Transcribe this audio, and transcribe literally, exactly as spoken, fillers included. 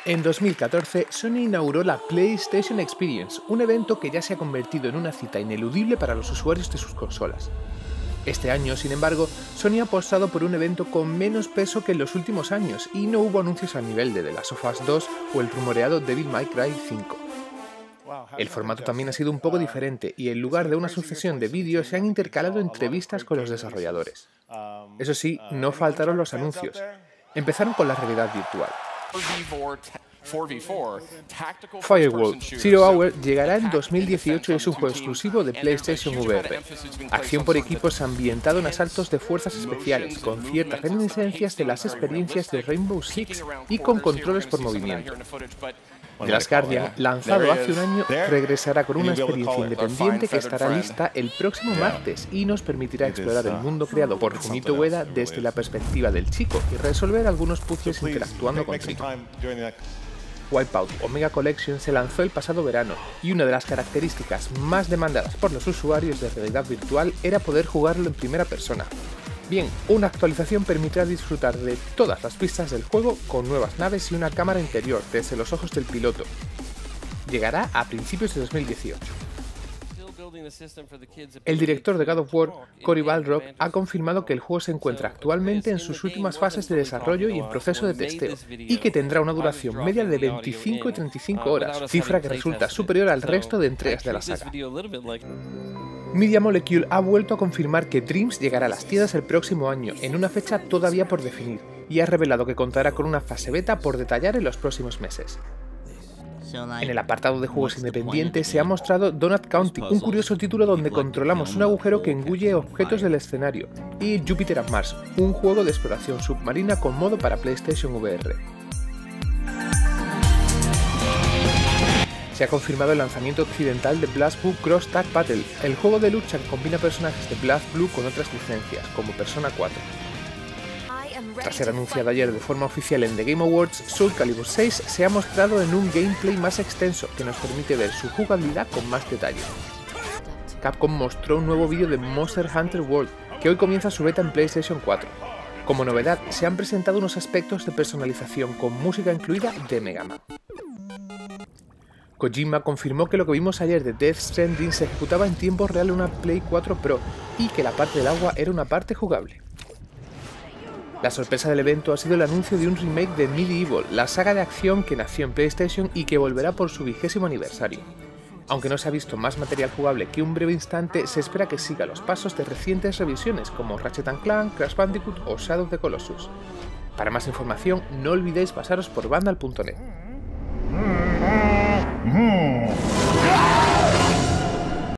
En dos mil catorce, Sony inauguró la PlayStation Experience, un evento que ya se ha convertido en una cita ineludible para los usuarios de sus consolas. Este año, sin embargo, Sony ha apostado por un evento con menos peso que en los últimos años y no hubo anuncios al nivel de The Last of Us dos o el rumoreado Devil May Cry cinco. El formato también ha sido un poco diferente y en lugar de una sucesión de vídeos se han intercalado entrevistas con los desarrolladores. Eso sí, no faltaron los anuncios. Empezaron con la realidad virtual. Firewall Zero Hour llegará en dos mil dieciocho y es un juego exclusivo de PlayStation V R. Acción por equipos ambientado en asaltos de fuerzas especiales, con ciertas reminiscencias de las experiencias de Rainbow Six y con controles por movimiento. The Last Guardian, lanzado hace un año, regresará con una experiencia independiente que estará lista el próximo martes y nos permitirá explorar el mundo creado por Fumito Ueda desde la perspectiva del chico y resolver algunos puzzles interactuando con Trick. Wipeout Omega Collection se lanzó el pasado verano y una de las características más demandadas por los usuarios de realidad virtual era poder jugarlo en primera persona. Bien, una actualización permitirá disfrutar de todas las pistas del juego con nuevas naves y una cámara interior desde los ojos del piloto. Llegará a principios de dos mil dieciocho. El director de God of War, Cory Balrog, ha confirmado que el juego se encuentra actualmente en sus últimas fases de desarrollo y en proceso de testeo, y que tendrá una duración media de veinticinco y treinta y cinco horas, cifra que resulta superior al resto de entregas de la saga. Media Molecule ha vuelto a confirmar que Dreams llegará a las tiendas el próximo año, en una fecha todavía por definir, y ha revelado que contará con una fase beta por detallar en los próximos meses. En el apartado de juegos independientes se ha mostrado Donut County, un curioso título donde controlamos un agujero que engulle objetos del escenario, y Jupiter and Mars, un juego de exploración submarina con modo para PlayStation V R. Se ha confirmado el lanzamiento occidental de BlazBlue Cross Tag Battle, el juego de lucha que combina personajes de BlazBlue con otras licencias, como Persona cuatro. Tras ser anunciado ayer de forma oficial en The Game Awards, Soul Calibur seis se ha mostrado en un gameplay más extenso que nos permite ver su jugabilidad con más detalle. Capcom mostró un nuevo vídeo de Monster Hunter World, que hoy comienza su beta en PlayStation cuatro. Como novedad, se han presentado unos aspectos de personalización con música incluida de Mega Man. Kojima confirmó que lo que vimos ayer de Death Stranding se ejecutaba en tiempo real en una Play cuatro Pro y que la parte del agua era una parte jugable. La sorpresa del evento ha sido el anuncio de un remake de Medieval, la saga de acción que nació en PlayStation y que volverá por su vigésimo aniversario. Aunque no se ha visto más material jugable que un breve instante, se espera que siga los pasos de recientes revisiones como Ratchet and Clank, Crash Bandicoot o Shadow of the Colossus. Para más información, no olvidéis pasaros por vandal punto net.